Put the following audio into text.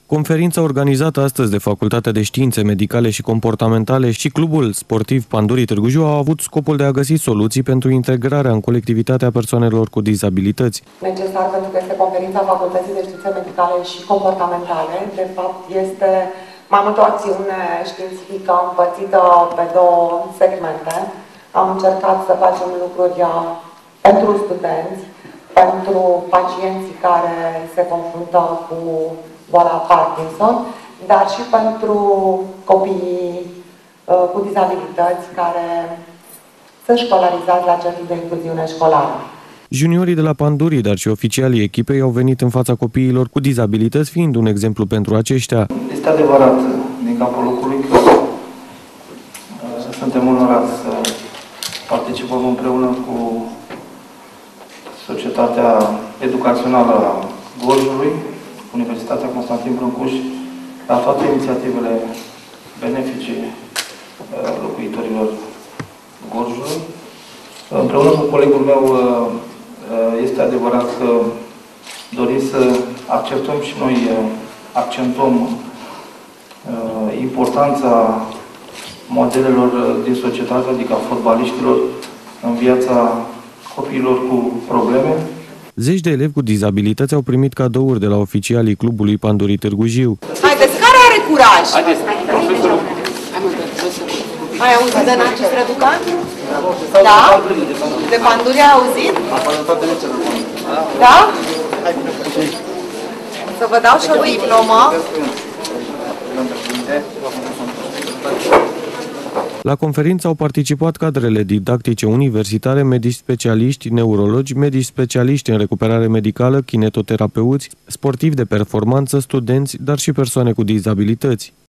Conferința organizată astăzi de Facultatea de Științe Medicale și Comportamentale și Clubul Sportiv Pandurii Târgu Jiu a avut scopul de a găsi soluții pentru integrarea în colectivitatea persoanelor cu dizabilități. Necesar pentru că este conferința Facultății de Științe Medicale și Comportamentale. De fapt, este mai mult o acțiune științifică împărțită pe două segmente. Am încercat să facem lucruri pentru studenți, pentru pacienții care se confruntă cu boala Parkinson, dar și pentru copiii cu dizabilități care sunt școlarizați la centrul de incluziune școlară. Juniorii de la Pandurii, dar și oficialii echipei au venit în fața copiilor cu dizabilități, fiind un exemplu pentru aceștia. Este adevărat, din capul locului, că suntem onorați să participăm împreună cu Societatea Educațională a Gorjului, Universitatea Constantin Brâncuș, la toate inițiativele benefice locuitorilor Gorjului. Împreună cu colegul meu, este adevărat că dorim să acceptăm și noi, accentuăm importanța modelelor din societate, adică a fotbaliștilor, în viața copiilor cu probleme. Zeci de elevi cu dizabilități au primit cadouri de la oficialii Clubului Pandurii Târgu Jiu. Haideți, care are curaj? Haideți, profesorul! Ai auzit de Narcis Răducan? Da? De Pandurii ai auzit? Da? Să vă dau și o diplomă. La conferință au participat cadrele didactice universitare, medici specialiști, neurologi, medici specialiști în recuperare medicală, kinetoterapeuți, sportivi de performanță, studenți, dar și persoane cu dizabilități.